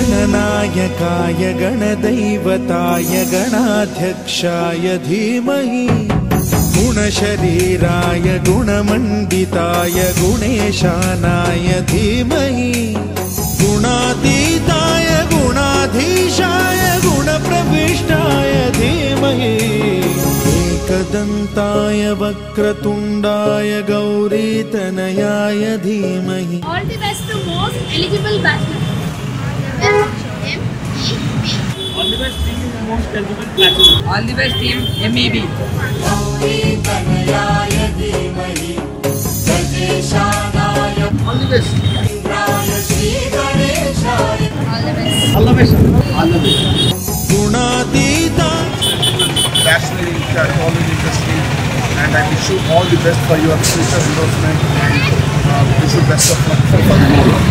गणनायकाय गणदैवताय गणाध्यक्षाय धीमहि गुणशरीराय गुणमण्डिताय गुणेशानाय धीमहि गुणातीताय गुणाधीशाय गुणप्रविष्टाय धीमहि एकदन्ताय वक्रतुण्डाय गौरीतनयाय धीमहि। All the best to most eligible bachelor. All the best team most eligible bachelor. All the best team MEB. All the best. All the best. All the best. गुणातीता Bachelor in college industry, and I wish you all the best for your future endorsement and wish you best of luck for tomorrow.